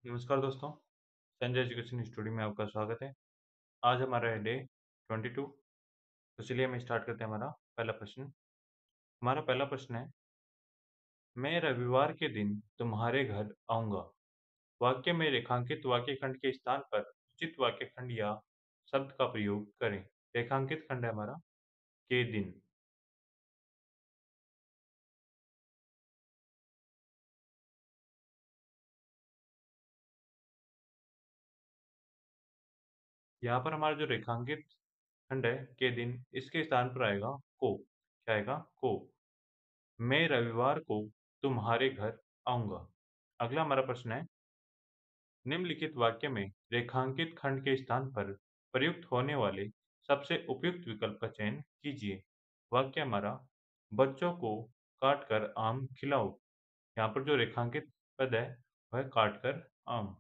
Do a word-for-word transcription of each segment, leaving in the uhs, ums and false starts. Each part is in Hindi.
नमस्कार दोस्तों, संजय एजुकेशन स्टूडियो में आपका स्वागत है। आज हमारा है डे बाईस, तो चलिए हम स्टार्ट करते हैं हमारा पहला प्रश्न। हमारा पहला प्रश्न है, मैं रविवार के दिन तुम्हारे घर आऊँगा। वाक्य में रेखांकित वाक्य खंड के स्थान पर उचित वाक्य खंड या शब्द का प्रयोग करें। रेखांकित खंड है हमारा के दिन। यहाँ पर हमारा जो रेखांकित खंड है के दिन, इसके स्थान पर आएगा को। क्या आएगा? को। मैं रविवार को तुम्हारे घर आऊँगा। अगला हमारा प्रश्न है, निम्नलिखित वाक्य में रेखांकित खंड के स्थान पर प्रयुक्त होने वाले सबसे उपयुक्त विकल्प का चयन कीजिए। वाक्य हमारा, बच्चों को काट कर आम खिलाओ। यहाँ पर जो रेखांकित पद है वह काट कर आम।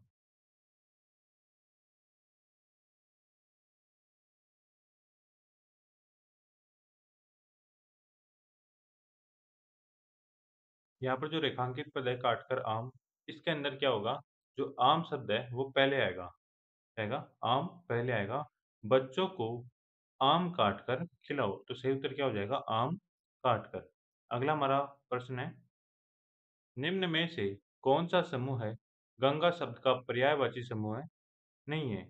यहाँ पर जो रेखांकित पद है काट कर आम, इसके अंदर क्या होगा? जो आम शब्द है वो पहले आएगा। आएगा आम पहले आएगा। बच्चों को आम काट कर खिलाओ, तो सही उत्तर क्या हो जाएगा? आम काट कर। अगला हमारा प्रश्न है, निम्न में से कौन सा समूह है गंगा शब्द का पर्यायवाची समूह है नहीं है?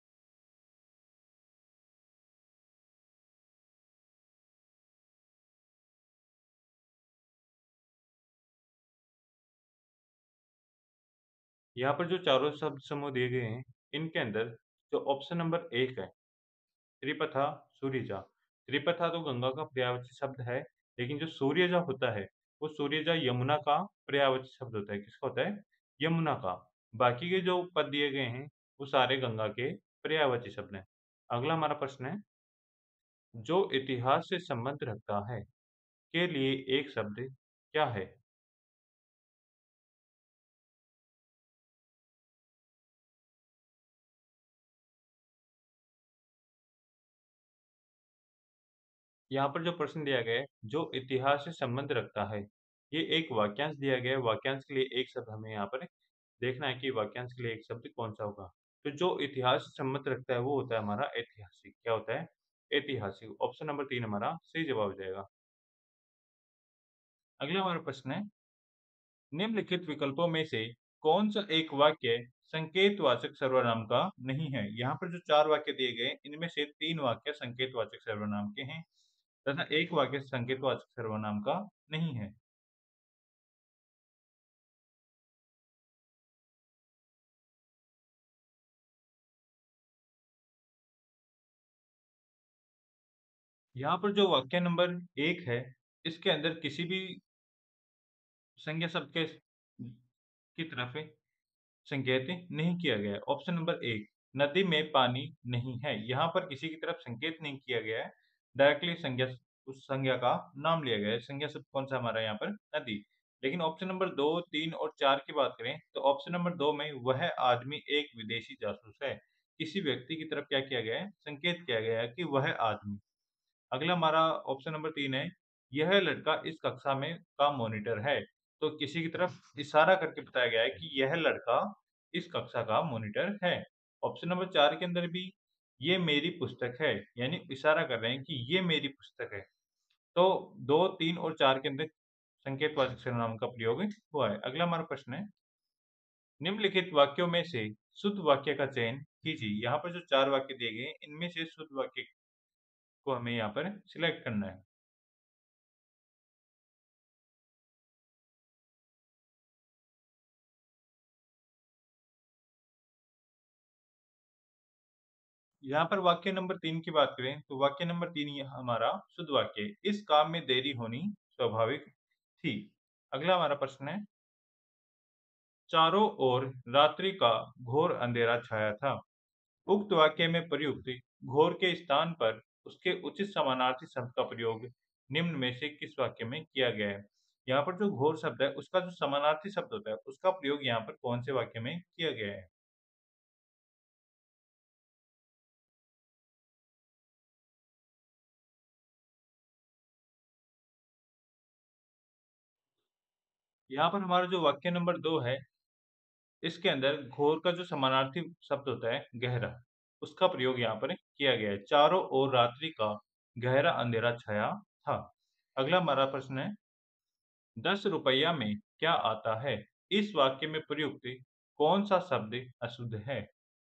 यहाँ पर जो चारों शब्द समूह दिए गए हैं, इनके अंदर जो ऑप्शन नंबर एक है, त्रिपथा सूर्यजा। त्रिपथा तो गंगा का पर्यायवाची शब्द है, लेकिन जो सूर्यजा होता है वो सूर्यजा यमुना का पर्यायवाची शब्द होता है। किसका होता है? यमुना का। बाकी के जो पद दिए गए हैं वो सारे गंगा के पर्यायवाची शब्द हैं। अगला हमारा प्रश्न है, जो इतिहास से संबंध रखता है के लिए एक शब्द क्या है? यहाँ पर जो प्रश्न दिया गया है, जो इतिहास से संबंध रखता है, ये एक वाक्यांश दिया गया है। वाक्यांश के लिए एक शब्द हमें यहाँ पर देखना है कि वाक्यांश के लिए एक शब्द कौन-सा होगा। तो जो इतिहास से संबंध रखता है, वो होता है हमारा ऐतिहासिक। क्या होता है? ऐतिहासिक। ऑप्शन नंबर तीन हमारा सही जवाब हो जाएगा। अगला हमारा प्रश्न है, निम्नलिखित विकल्पों में से कौन-सा एक वाक्य संकेतवाचक सर्वनाम का नहीं है? यहाँ पर जो चार वाक्य दिए गए हैं, इनमें से तीन वाक्य संकेतवाचक सर्वनाम के हैं तथा एक वाक्य संकेतवाचक सर्वनाम का नहीं है। यहाँ पर जो वाक्य नंबर एक है, इसके अंदर किसी भी संज्ञा शब्द के की तरफ संकेत नहीं किया गया है। ऑप्शन नंबर एक, नदी में पानी नहीं है। यहाँ पर किसी की तरफ संकेत नहीं किया गया है। डायरेक्टली संज्ञा उस संज्ञा का नाम लिया गया है। संज्ञा शब्द कौन-सा हमारा यहाँ पर? नदी। लेकिन ऑप्शन नंबर दो, तीन और चार की बात करें, तो ऑप्शन नंबर दो में वह आदमी एक विदेशी जासूस है। किसी व्यक्ति की तरफ क्या किया गया है? संकेत किया गया है कि वह आदमी। अगला हमारा ऑप्शन नंबर तीन है, यह लड़का इस कक्षा में का मॉनिटर है। तो किसी की तरफ इशारा करके बताया गया है कि यह लड़का इस कक्षा का मॉनिटर है। ऑप्शन नंबर चार के अंदर भी ये मेरी पुस्तक है, यानी इशारा कर रहे हैं कि ये मेरी पुस्तक है। तो दो, तीन और चार के अंदर संकेतवाचक सर्वनाम का प्रयोग हुआ है। अगला हमारा प्रश्न है, निम्नलिखित वाक्यों में से शुद्ध वाक्य का चयन कीजिए। यहाँ पर जो चार वाक्य दिए गए हैं, इनमें से शुद्ध वाक्य को हमें यहाँ पर सिलेक्ट करना है। यहाँ पर वाक्य नंबर तीन की बात करें, तो वाक्य नंबर तीन ये हमारा शुद्ध वाक्य है। इस काम में देरी होनी स्वाभाविक थी। अगला हमारा प्रश्न है, चारों ओर रात्रि का घोर अंधेरा छाया था। उक्त वाक्य में प्रयुक्त घोर के स्थान पर उसके उचित समानार्थी शब्द का प्रयोग निम्न में से किस वाक्य में किया गया है? यहाँ पर जो घोर शब्द है, उसका जो समानार्थी शब्द होता है, उसका प्रयोग यहाँ पर कौन से वाक्य में किया गया है? यहाँ पर हमारा जो वाक्य नंबर दो है, इसके अंदर घोर का जो समानार्थी शब्द होता है गहरा, उसका प्रयोग यहाँ पर किया गया है। चारों ओर रात्रि का गहरा अंधेरा छाया था। अगला हमारा प्रश्न है, दस रुपया में क्या आता है? इस वाक्य में प्रयुक्त कौन-सा शब्द अशुद्ध है?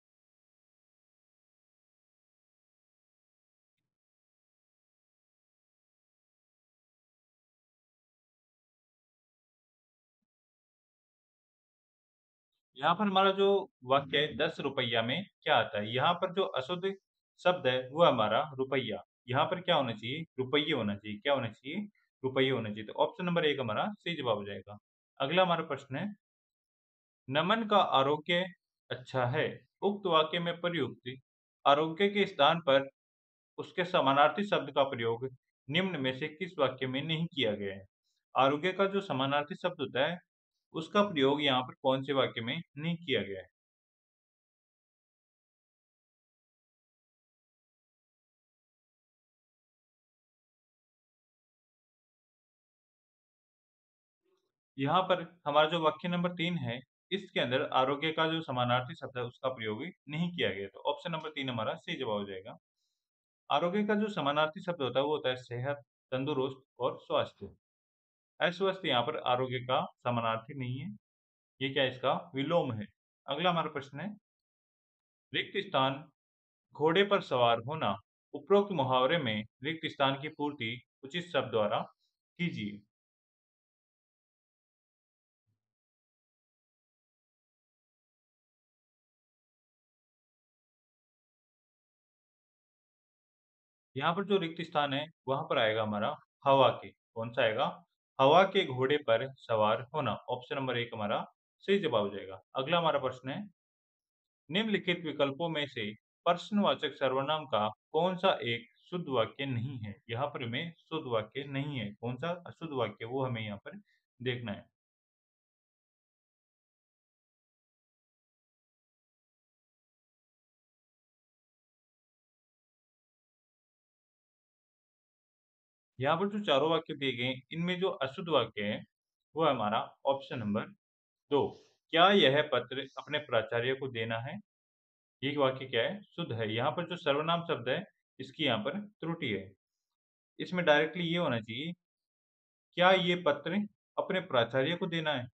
यहाँ पर हमारा जो वाक्य है दस रुपया में क्या आता है? यहाँ पर जो अशुद्ध शब्द है वो है हमारा रुपया। यहाँ पर क्या होना चाहिए? रुपये होना चाहिए। क्या होना चाहिए? रुपये होना चाहिए। तो ऑप्शन नंबर एक हमारा सही जवाब हो जाएगा। अगला हमारा प्रश्न है, नमन का आरोग्य अच्छा है। उक्त वाक्य में प्रयुक्त आरोग्य के स्थान पर उसके समानार्थी शब्द का प्रयोग निम्न में से किस वाक्य में नहीं किया गया है? आरोग्य का जो समानार्थी शब्द होता है, उसका प्रयोग यहाँ पर कौन से वाक्य में नहीं किया गया है? यहाँ पर हमारा जो वाक्य नंबर तीन है, इसके अंदर आरोग्य का जो समानार्थी शब्द है, उसका प्रयोग नहीं किया गया। तो ऑप्शन नंबर तीन हमारा सही जवाब हो जाएगा। आरोग्य का जो समानार्थी शब्द होता है, वो होता है सेहत, तंदुरुस्त और स्वस्थ। अस्वस्थ यहाँ पर आरोग्य का समानार्थी नहीं है। ये क्या है? इसका विलोम है। अगला हमारा प्रश्न है, रिक्त स्थान घोड़े पर सवार होना। उपरोक्त मुहावरे में रिक्त स्थान की पूर्ति उचित शब्द द्वारा कीजिए। यहाँ पर जो रिक्त स्थान है, वहाँ पर आएगा हमारा हवा के। कौन-सा आएगा? हवा के घोड़े पर सवार होना। ऑप्शन नंबर एक हमारा सही जवाब हो जाएगा। अगला हमारा प्रश्न है, निम्नलिखित विकल्पों में से प्रश्नवाचक सर्वनाम का कौन-सा एक शुद्ध वाक्य नहीं है? यहाँ पर हमें शुद्ध वाक्य नहीं है। कौन-सा अशुद्ध वाक्य, वो हमें यहाँ पर देखना है। यहाँ पर जो चारों वाक्य दिए गए हैं, इनमें जो अशुद्ध वाक्य है, वो है हमारा ऑप्शन नंबर दो। क्या यह पत्र अपने प्राचार्य को देना है? ये वाक्य क्या है? शुद्ध है। यहाँ पर जो सर्वनाम शब्द है, इसकी यहाँ पर त्रुटि है। इसमें डायरेक्टली ये होना चाहिए, क्या ये पत्र अपने प्राचार्य को देना है?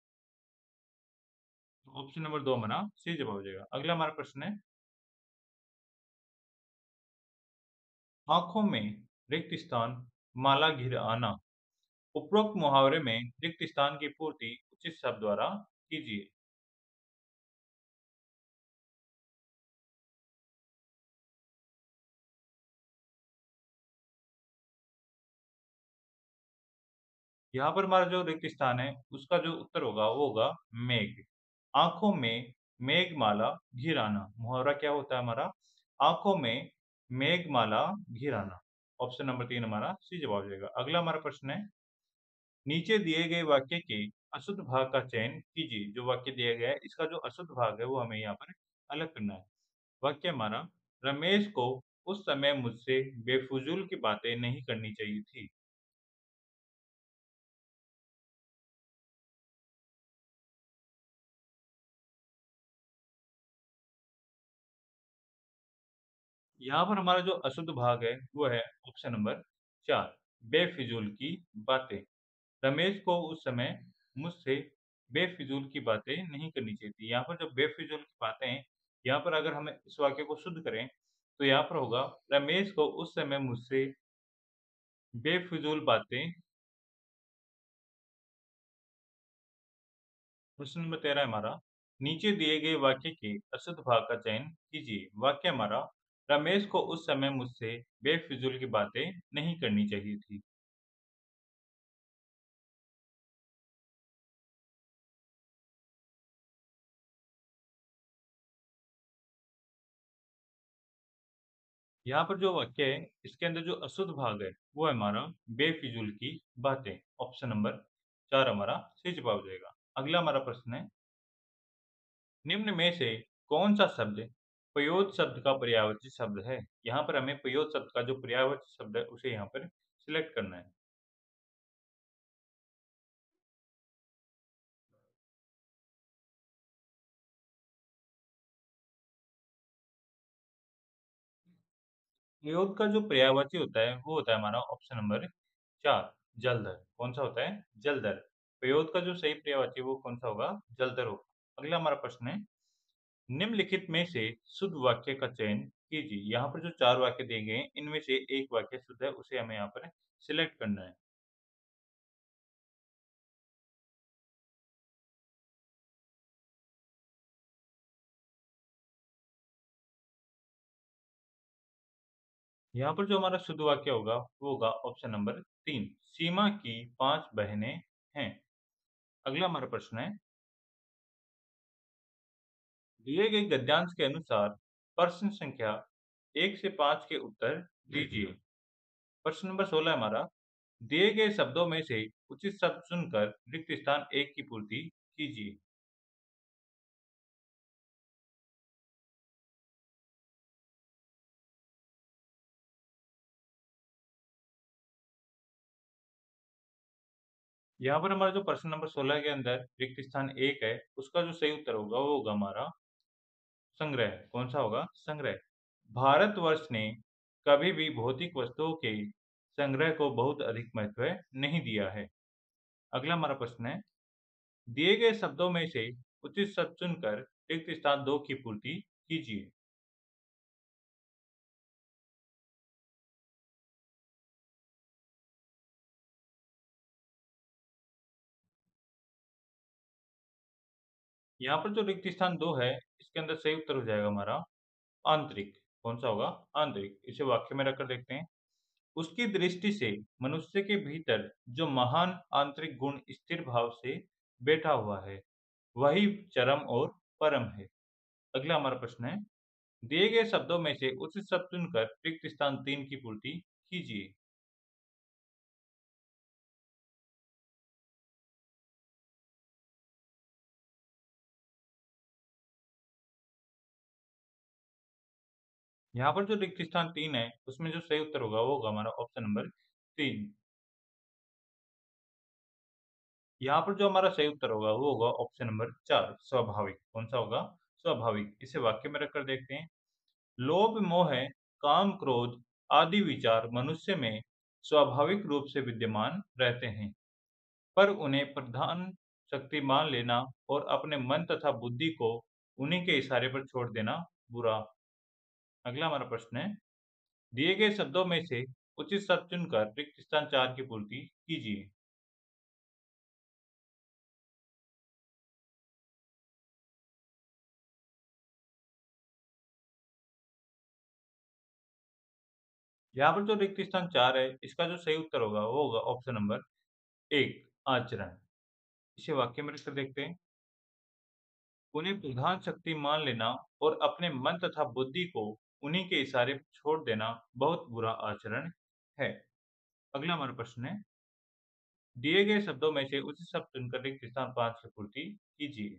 ऑप्शन नंबर दो हमारा सही जवाब हो जाएगा। अगला हमारा प्रश्न है, आँखों में रिक्त स्थान माला घिर आना। उपरोक्त मुहावरे में रिक्त स्थान की पूर्ति उचित शब्द द्वारा कीजिए। यहाँ पर हमारा जो रिक्त स्थान है, उसका जो उत्तर होगा वो होगा मेघ। आँखों में मेघमाला घिर आना। मुहावरा क्या होता है हमारा? आँखों में मेघमाला घिर आना। ऑप्शन नंबर तीन हमारा सही जवाब हो जाएगा। अगला हमारा प्रश्न है, नीचे दिए गए वाक्य के अशुद्ध भाग का चयन कीजिए। जो वाक्य दिया गया है, इसका जो अशुद्ध भाग है, वो हमें यहाँ पर अलग करना है। वाक्य हमारा, रमेश को उस समय मुझसे बेफुजूल की बातें नहीं करनी चाहिए थी। यहाँ पर हमारा जो अशुद्ध भाग है, वो है ऑप्शन नंबर चार, बेफिजूल की बातें। रमेश को उस समय मुझसे बेफिजूल की बातें नहीं करनी चाहिए थी। यहाँ पर जो बेफिजूल की बातें हैं, यहाँ पर अगर हम इस वाक्य को शुद्ध करें, तो यहाँ पर होगा, रमेश को उस समय मुझसे बेफिजूल बातें। प्रश्न नंबर तेरह हमारा, नीचे दिए गए वाक्य के अशुद्ध भाग का चयन कीजिए। वाक्य हमारा, रमेश को उस समय मुझसे बेफिजूल की बातें नहीं करनी चाहिए थी। यहाँ पर जो वाक्य है, इसके अंदर जो अशुद्ध भाग है, वो है हमारा बेफिजूल की बातें। ऑप्शन नंबर चार हमारा सही जवाब हो जाएगा। अगला हमारा प्रश्न है, निम्न में से कौन सा शब्द प्रयोज्य शब्द का पर्यायवाची शब्द है? यहाँ पर हमें प्रयोज्य शब्द का जो पर्यायवाची शब्द है, उसे यहाँ पर सिलेक्ट करना है। प्रयोग का जो पर्यायवाची होता है, वो होता है हमारा ऑप्शन नंबर चार जलधर। कौन-सा होता है? जलधर। प्रयोग का जो सही पर्यायवाची है वो कौन-सा होगा? जलधर होगा। अगला हमारा प्रश्न है, निम्नलिखित में से शुद्ध वाक्य का चयन कीजिए। यहाँ पर जो चार वाक्य दिए गए हैं, इनमें से एक वाक्य शुद्ध है, उसे हमें यहाँ पर सिलेक्ट करना है। यहाँ पर जो हमारा शुद्ध वाक्य होगा, वो होगा ऑप्शन नंबर तीन। सीमा की पाँच बहनें हैं। अगला हमारा प्रश्न है, दिए गए गद्यांश के अनुसार प्रश्न संख्या एक से पाँच के उत्तर दीजिए। प्रश्न नंबर सोलह हमारा, दिए गए शब्दों में से उचित शब्द चुनकर रिक्त स्थान एक की पूर्ति कीजिए। यहाँ पर हमारा जो प्रश्न नंबर सोलह के अंदर रिक्त स्थान एक है, उसका जो सही उत्तर होगा वो होगा हमारा संग्रह। कौन-सा होगा? संग्रह। भारतवर्ष ने कभी भी भौतिक वस्तुओं के संग्रह को बहुत अधिक महत्व नहीं दिया है। अगला हमारा प्रश्न है, दिए गए शब्दों में से उचित शब्द चुनकर रिक्त स्थान दो की पूर्ति कीजिए। यहाँ पर जो रिक्त स्थान दो है, इसके अंदर सही उत्तर हो जाएगा हमारा आंतरिक। कौन-सा होगा? आंतरिक। इसे वाक्य में रखकर देखते हैं। उसकी दृष्टि से मनुष्य के भीतर जो महान आंतरिक गुण स्थिर भाव से बैठा हुआ है, वही चरम और परम है। अगला हमारा प्रश्न है, दिए गए शब्दों में से उचित शब्द चुनकर रिक्त स्थान तीन की पूर्ति कीजिए। यहाँ पर जो रिक्त स्थान तीन है, उसमें जो सही उत्तर होगा, वो होगा हमारा ऑप्शन नंबर तीन। यहाँ पर जो हमारा सही उत्तर होगा, वो होगा ऑप्शन नंबर चार स्वाभाविक। कौन-सा होगा? स्वाभाविक। इसे वाक्य में रखकर देखते हैं। लोभ, मोह, काम, क्रोध आदि विचार मनुष्य में स्वाभाविक रूप से विद्यमान रहते हैं, पर उन्हें प्रधान शक्ति मान लेना और अपने मन तथा बुद्धि को उन्हीं के इशारे पर छोड़ देना बुरा। अगला हमारा प्रश्न है, दिए गए शब्दों में से उचित शब्द चुनकर रिक्त स्थान चार की पूर्ति कीजिए। यहाँ पर जो रिक्त स्थान चार है, इसका जो सही उत्तर होगा, वो होगा ऑप्शन नंबर एक आचरण। इसे वाक्य में रखकर देखते हैं। उन्हें प्रधान शक्ति मान लेना और अपने मन तथा बुद्धि को उन्हीं के इशारे पर छोड़ देना बहुत बुरा आचरण है। अगला हमारा प्रश्न है, दिए गए शब्दों में से उचित शब्द चुनकर रिक्त स्थान पाँच की पूर्ति कीजिए।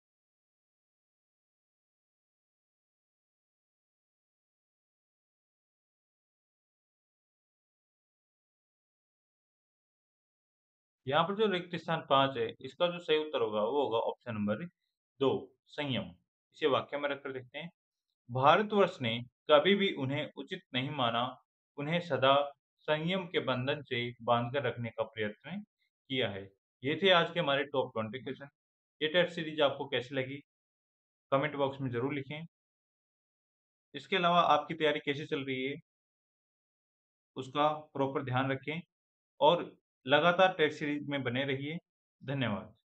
यहाँ पर जो रिक्त स्थान पाँच है, इसका जो सही उत्तर होगा, वो होगा ऑप्शन नंबर दो संयम। इसे वाक्य में रखकर देखते हैं। भारतवर्ष ने कभी भी उन्हें उचित नहीं माना, उन्हें सदा संयम के बंधन से बांधकर रखने का प्रयत्न किया है। ये थे आज के हमारे टॉप ट्वेंटी क्वेश्चन। ये टेस्ट सीरीज आपको कैसी लगी? कमेंट बॉक्स में ज़रूर लिखें। इसके अलावा आपकी तैयारी कैसी चल रही है, उसका प्रॉपर ध्यान रखें और लगातार टेस्ट सीरीज में बने रहिए। धन्यवाद।